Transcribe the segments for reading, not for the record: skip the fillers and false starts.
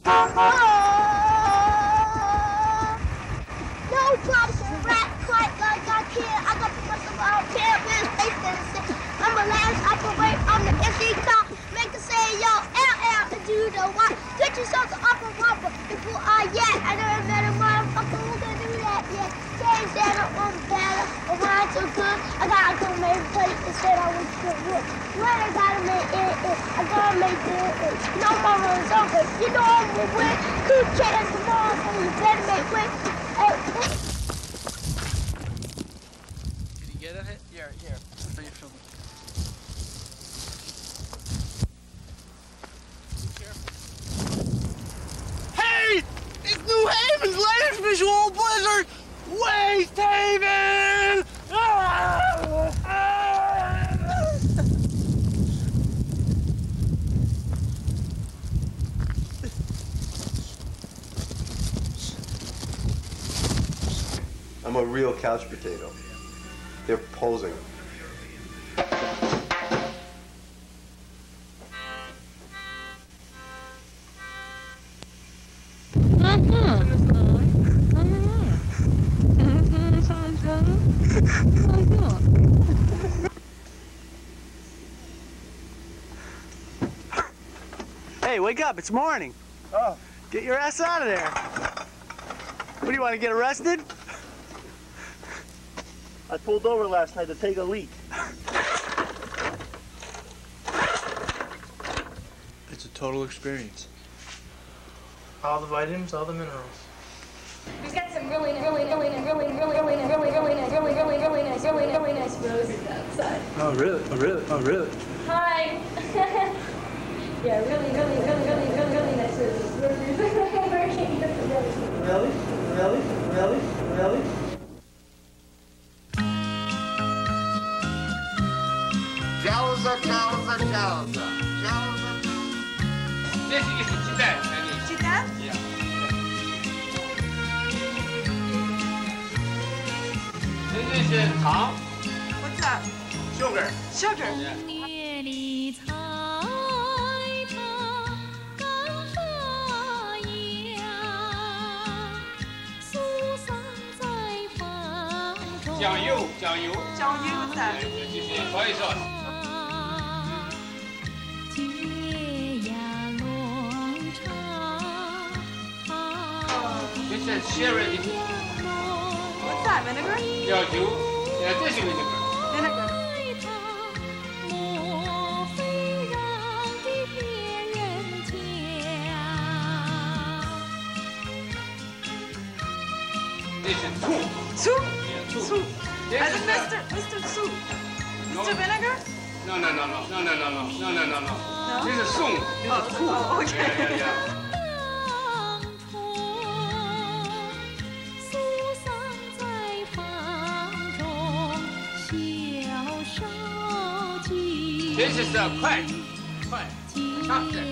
No problem, rat, quite like I can. I got to put some out here, man, face this. I'm a last operate on the MC car. Make it say, yo, LL, and do the what? Get yourself the upper rubber. Before I I never met a motherfucker who can do that yet. Change that up on the battle. But when I'm too good, I gotta go make a place that said I was good. When I gotta make it, I gotta make it. No more runs over. You know I'm gonna win. Two chance tomorrow, so you better make win. Did you get it? Here. Put your film. Hey! It's New Haven's latest visual blizzard! Waste Haven! I'm a real couch potato. They're posing. Hey, wake up, it's morning. Oh. Get your ass out of there. What, do you want to get arrested? I pulled over last night to take a leak. It's a total experience. All the vitamins, all the minerals. We've got some really nice roses outside. Oh, really? Hi. Yeah, really nice roses. Really? Jauza. 这是一个鸡蛋， 鸡蛋？ Yeah. 这是糖。 What's that? Sugar. Sugar. Yeah. 酱油。 What's that? 就是soy sauce。 This is sherry. What's that? Vinegar? 料酒，这是 vinegar。 Vinegar. This is soup. Soup? Yeah, soup. Soup. This As is in Mr. Soup. No. Mr. Vinegar? No. No? This is soup. This is soup. Oh, okay. Yeah. 这是筷子，叉子，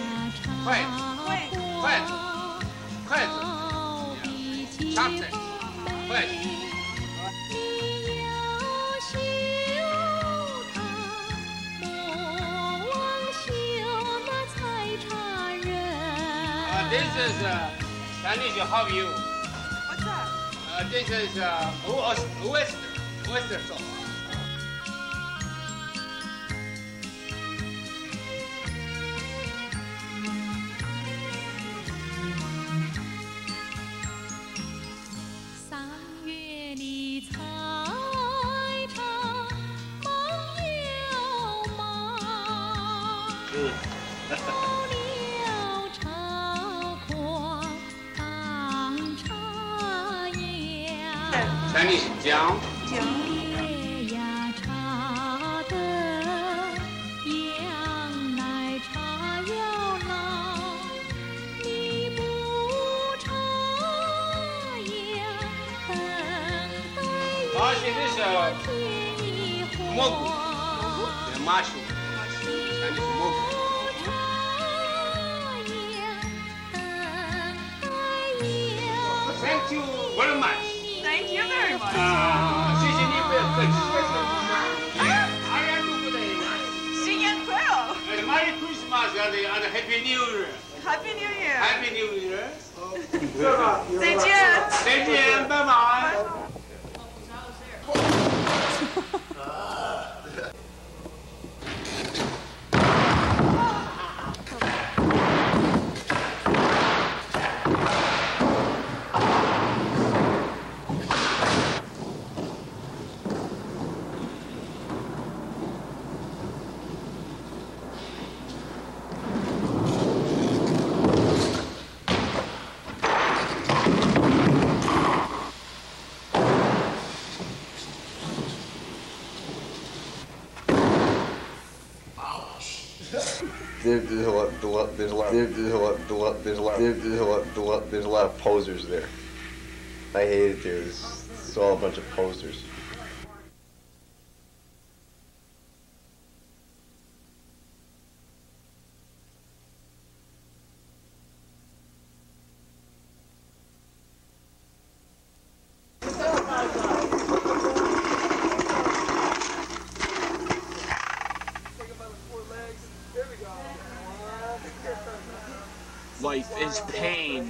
筷子，叉子，筷子。This is Chinese hobby. What's that? This is oyster sauce. Chinese 姜。 而且这是蘑菇，麻薯，看这是蘑菇。Thank you very much. Thank you very much. 谢谢你，不要客气。I am good. 新年快乐。 Merry Christmas and Happy New Year. Happy New Year! Happy New Year! 再见！ 再见，拜拜。 There's a lot of posers there. I hate it there. It's all a bunch of posers. Life is pain.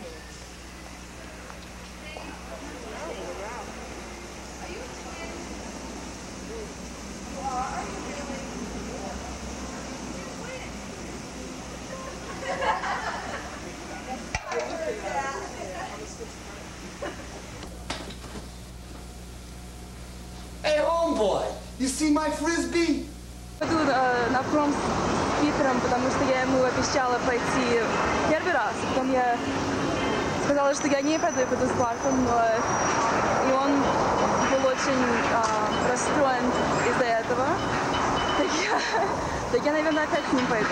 Hey, homeboy, you see my frisbee? Пойду на пром с Питером, потому что я ему обещала пойти первый раз. Потом я сказала, что я не пойду, я пойду с Бартом. И он был очень расстроен из-за этого. Так я, наверное, опять с ним пойду.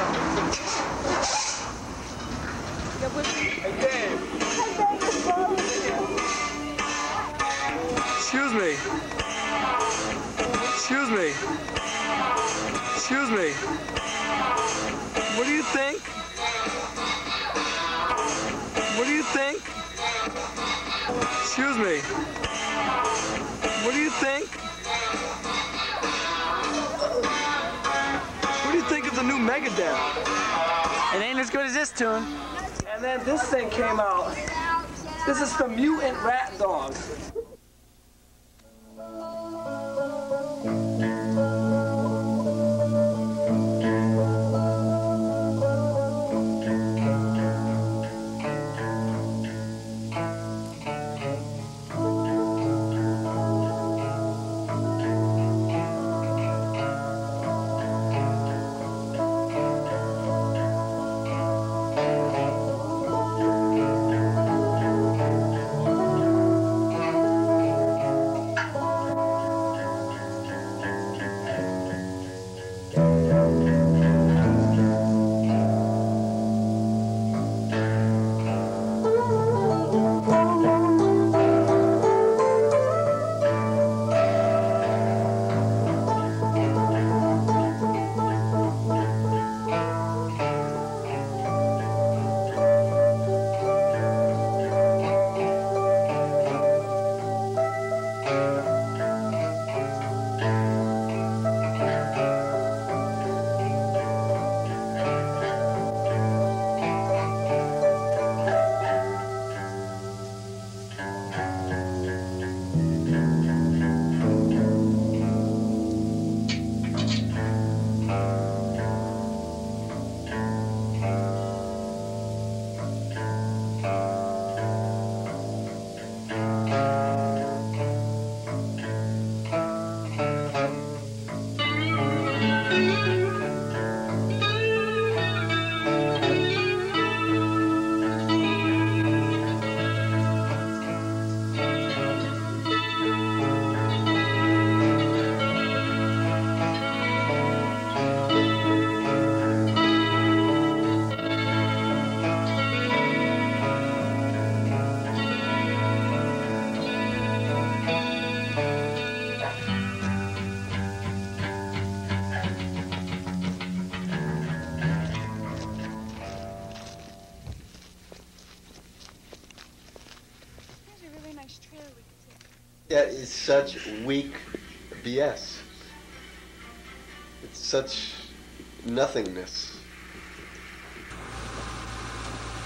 Я больше... Excuse me. Excuse me. Excuse me. What do you think? What do you think? Excuse me. What do you think? What do you think of the new Megadeth? It ain't as good as this tune. And then this thing came out. This is the Mutant Rat Dog. Yeah, it's such weak BS. It's such nothingness.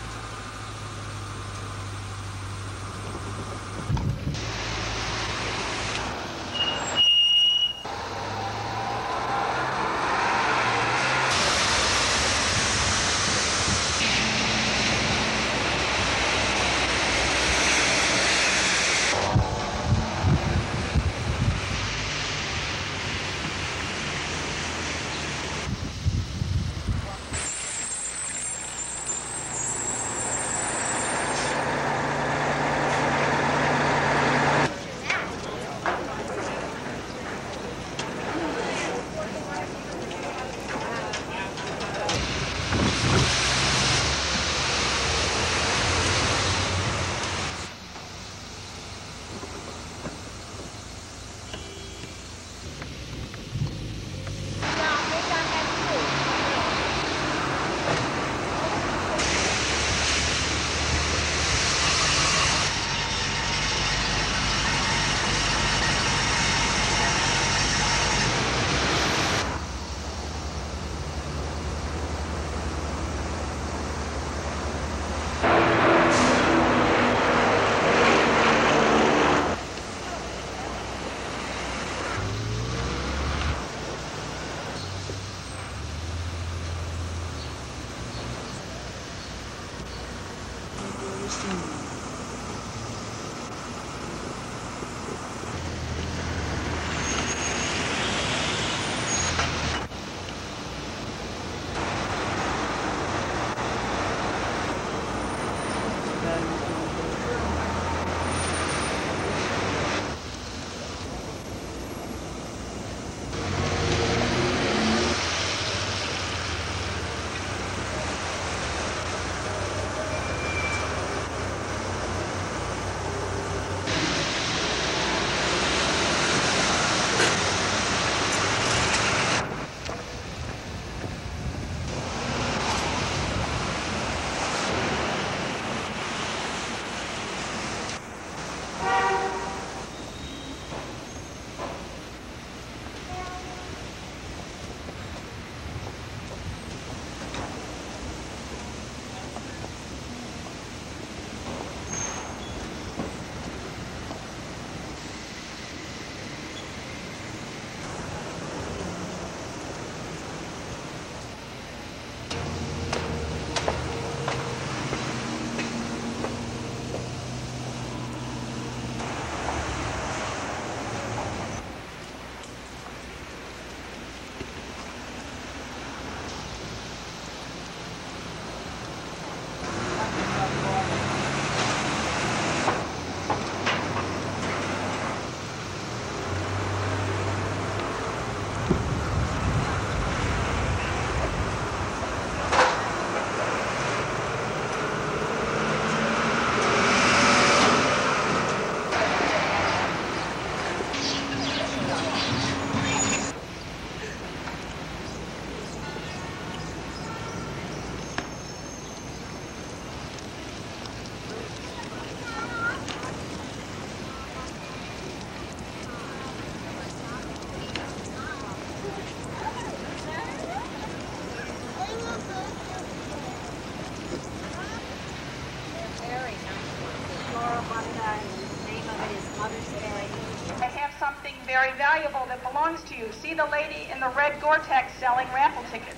Very valuable that belongs to you. See the lady in the red Gore-Tex selling raffle tickets.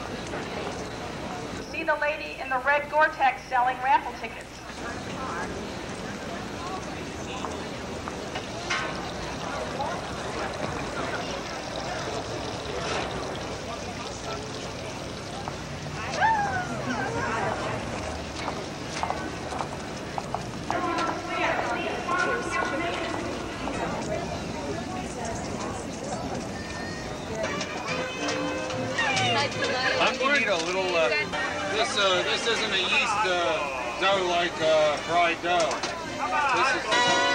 See the lady in the red Gore-Tex selling raffle tickets. This isn't a yeast dough like fried dough. This is.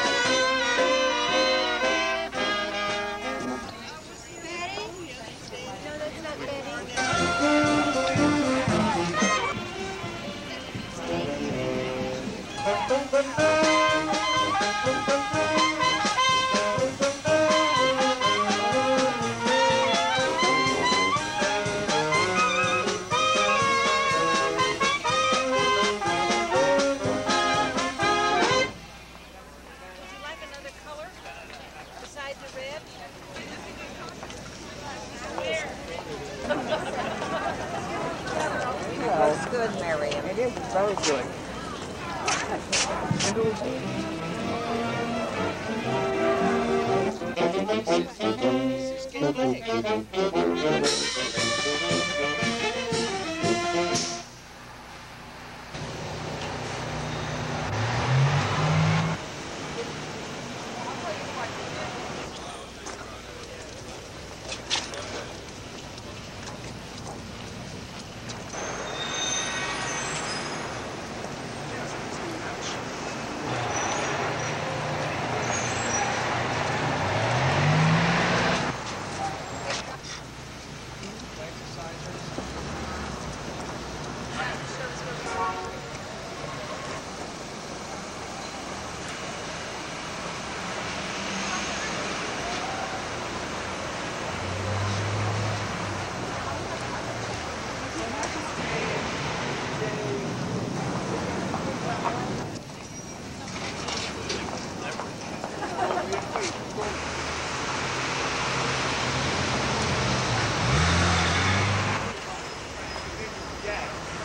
Looks good, Miriam. It is very good.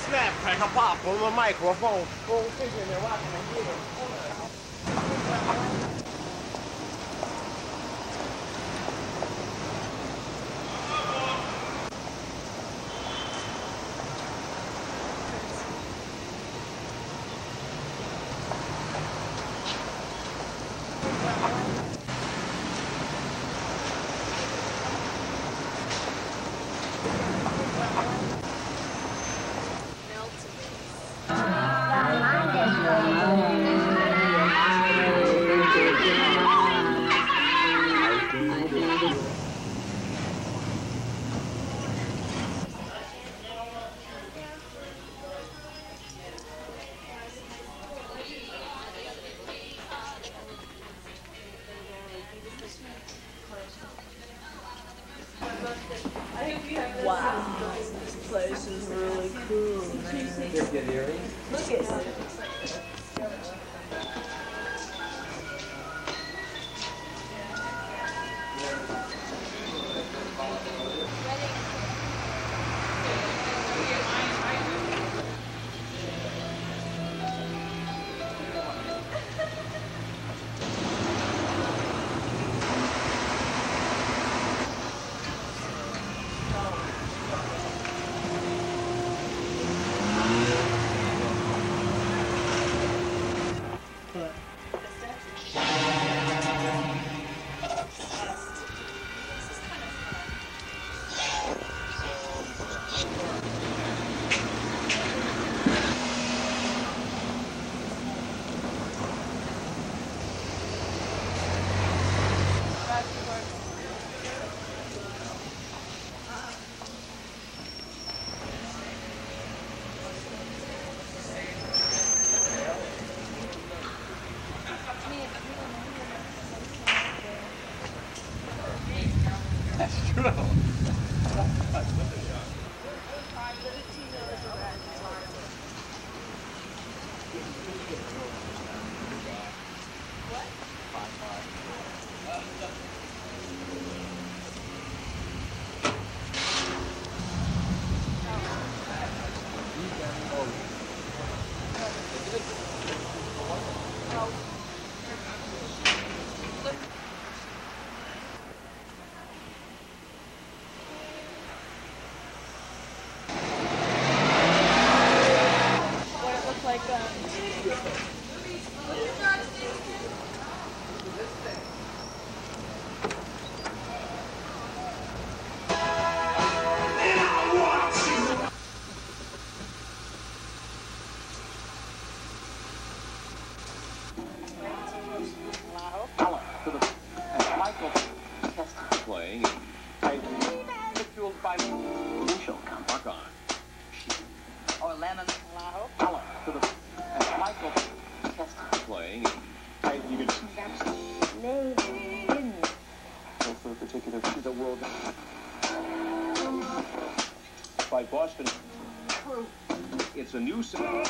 snap, crackle pop on the microphone. Full figure, they're watching the video. Wow, this place is really cool, man. Get earrings? Look at it. That's true. What it looks like Playing fueled by initial mark on. Or lemon lao. Color to the Michael test playing. You can go for a particular to the world by Boston. It's a new song.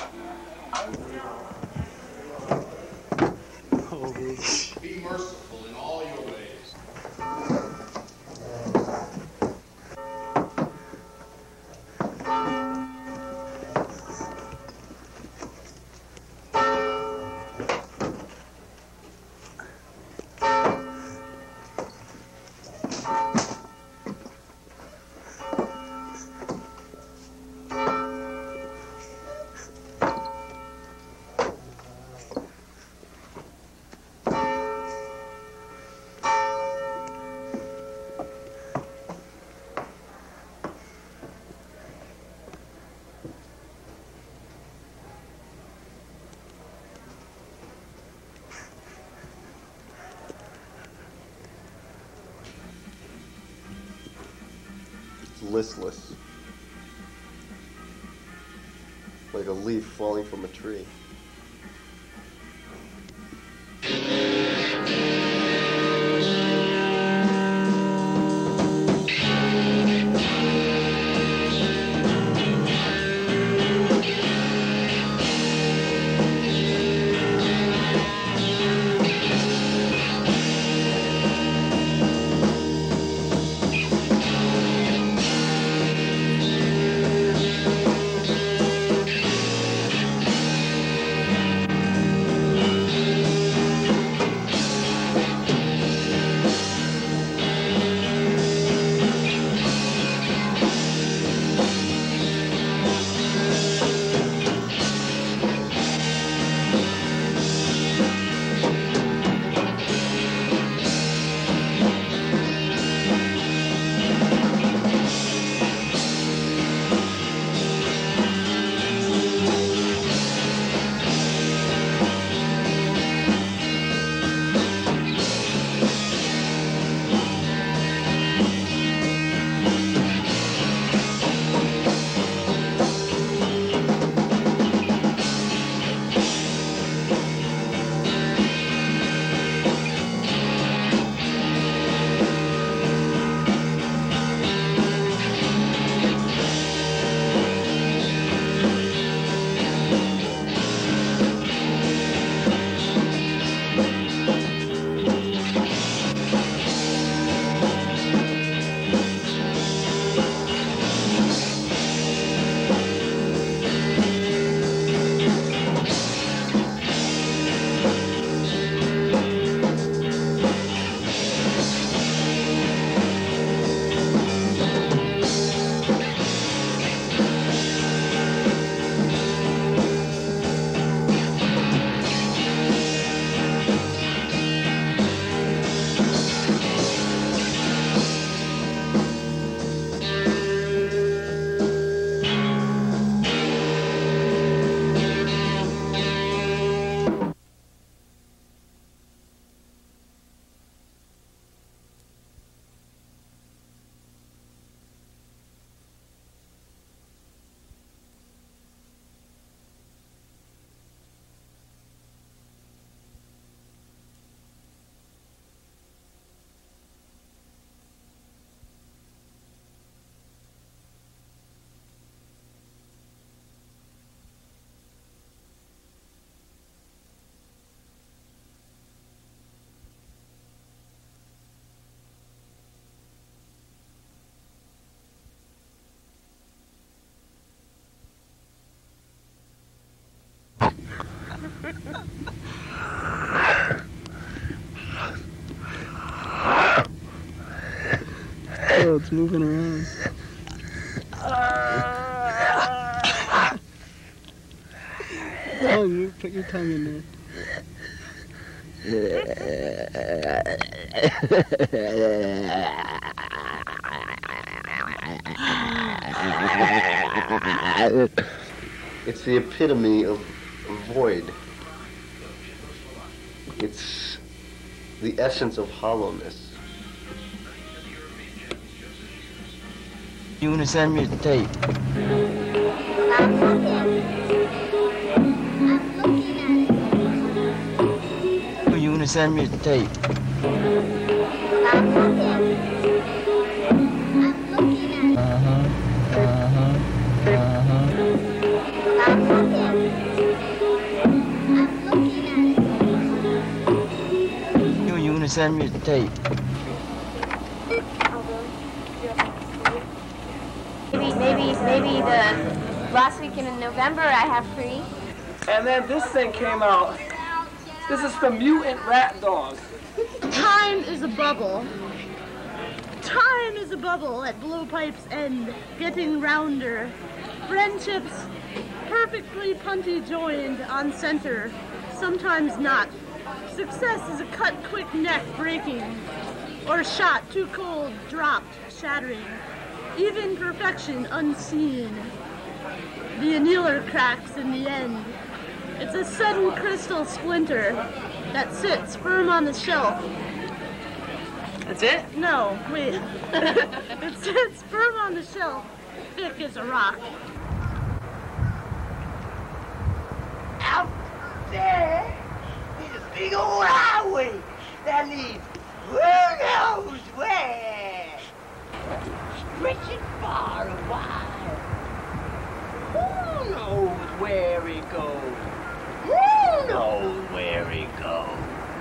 Be merciful in all your ways. Listless, like a leaf falling from a tree. Oh, it's moving around. Oh, put your tongue in there. It's the epitome of void. It's the essence of hollowness. You want to send me the tape? I'm looking. You want to send me the tape? I'm looking. You want to send me the tape? Maybe the last weekend in November I have free. And then this thing came out. This is from Mutant Rat Dog. Time is a bubble. Time is a bubble at blowpipe's end, getting rounder. Friendships perfectly punty joined on center, sometimes not. Success is a cut quick neck breaking, or shot too cold, dropped, shattering. Even perfection unseen. The annealer cracks in the end. It's a sudden crystal splinter that sits firm on the shelf. That's it? No, wait. It sits firm on the shelf, thick as a rock. Out there is a big old highway that leads who knows where. Stretching far and wide. Who knows where it goes? Who knows where it goes?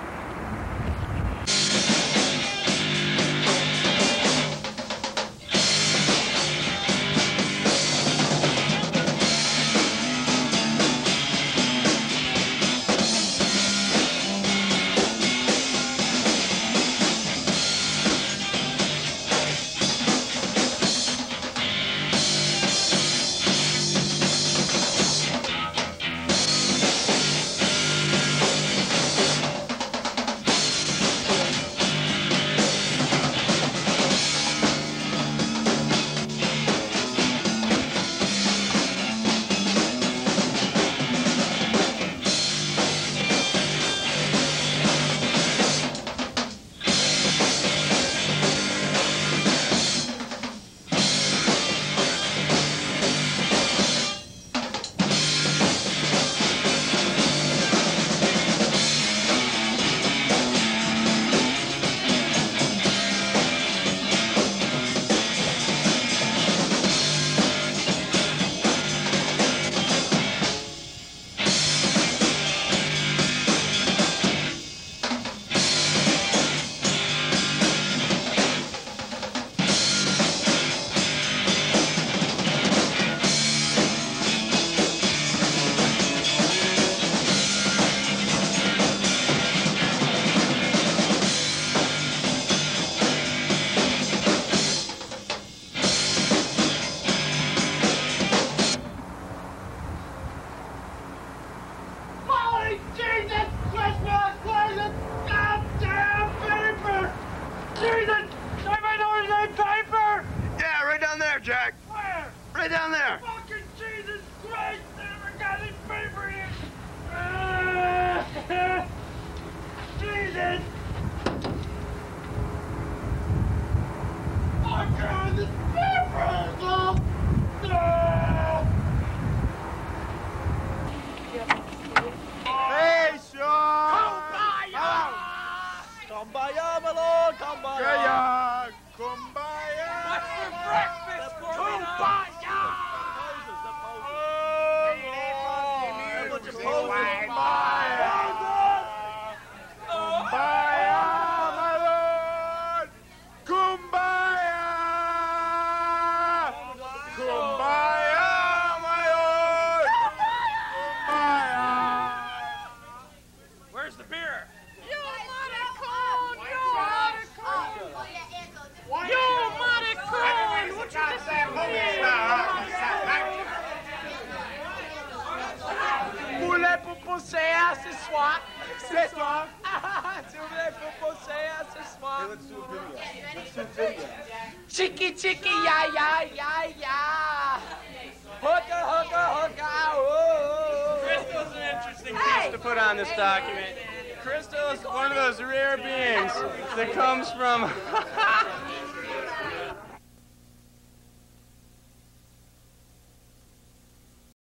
Jack. Where? Right down there. Fucking Jesus Christ! I never got any paper in. Jesus! Oh God, this paper is all. Hey, Sean. Kumbaya, my lord, kumbaya. Yeah, kumbaya. What's for breakfast, Corvino? Kumbaya! let's do a video. Let's do a video. Chicky, chicky, ya, ya, ya, ya. Hooka, hooka, hooka, oh. Crystal's an interesting piece to put on this document. Crystal is one of those rare beings that comes from